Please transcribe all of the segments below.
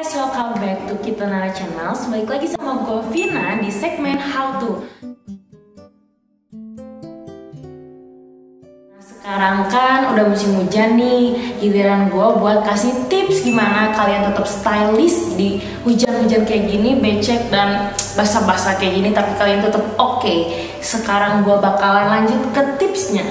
Guys, welcome back to Kita Nara Channel. Balik lagi sama gue Vina di segmen How To. Nah, sekarang kan udah musim hujan nih, giliran gue buat kasih tips gimana kalian tetap stylish di hujan-hujan kayak gini, becek dan basah-basah kayak gini, tapi kalian tetap oke. Sekarang gue bakalan lanjut ke tipsnya.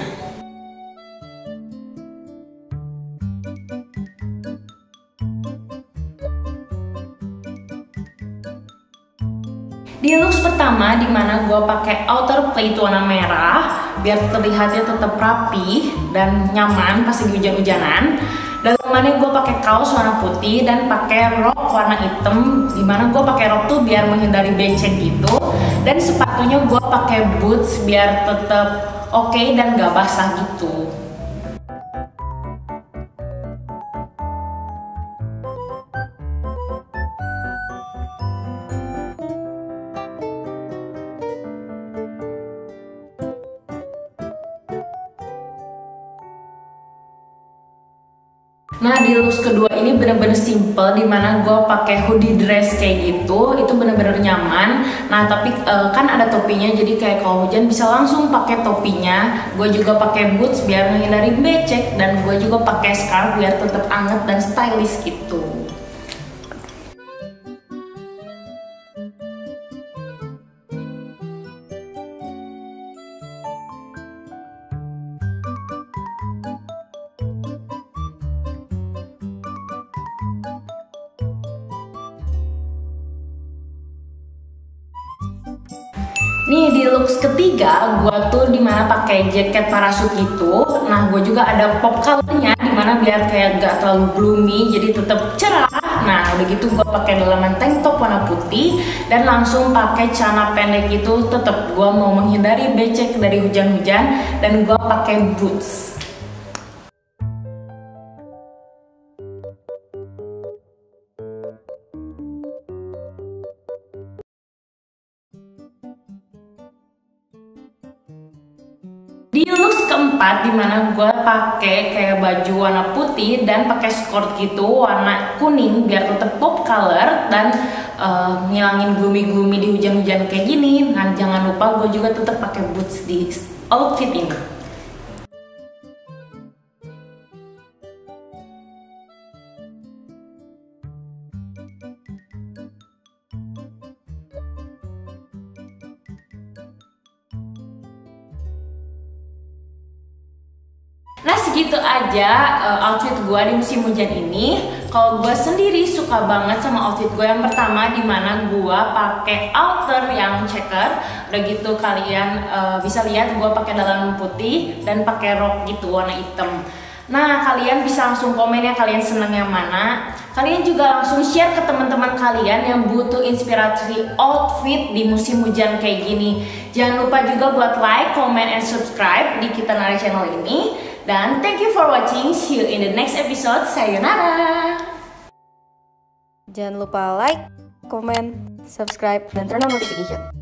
Di looks pertama dimana gue pakai outer plate warna merah biar terlihatnya tetap rapi dan nyaman pas lagi hujan-hujanan. Dalamannya gue pakai kaos warna putih dan pakai rok warna hitam, dimana gue pakai rok tuh biar menghindari becek gitu, dan sepatunya gue pakai boots biar tetap oke dan gak basah gitu. Nah, di looks kedua ini bener-bener simple, dimana gue pakai hoodie dress kayak gitu, itu bener-bener nyaman. Nah, tapi kan ada topinya, jadi kayak kalau hujan bisa langsung pakai topinya. Gue juga pakai boots biar menghindari becek, dan gue juga pakai scarf biar tetap anget dan stylish gitu. Nih di looks ketiga, gue tuh dimana pakai jaket parasut gitu. Nah, gue juga ada pop colornya, dimana biar kayak gak terlalu gloomy, jadi tetap cerah. Nah, udah gitu gue pakai dalaman tank top warna putih dan langsung pakai celana pendek itu. Tetap gue mau menghindari becek dari hujan-hujan dan gue pakai boots. Di looks keempat dimana gue pakai kayak baju warna putih dan pakai skirt gitu warna kuning biar tetap pop color dan ngilangin gloomy di hujan-hujan kayak gini. Nah, jangan lupa gue juga tetap pakai boots di outfit ini. Nah, segitu aja outfit gue di musim hujan ini. Kalau gue sendiri suka banget sama outfit gue yang pertama, dimana gue pakai outer yang checker. Udah gitu kalian bisa lihat gue pakai dalaman putih dan pakai rok gitu warna hitam. Nah, kalian bisa langsung komen ya kalian seneng yang mana. Kalian juga langsung share ke teman-teman kalian yang butuh inspirasi outfit di musim hujan kayak gini. Jangan lupa juga buat like, comment, and subscribe di Kita Nara Channel ini. Dan thank you for watching. See you in the next episode. Sayonara. Jangan lupa like, comment, subscribe, dan turn on notification.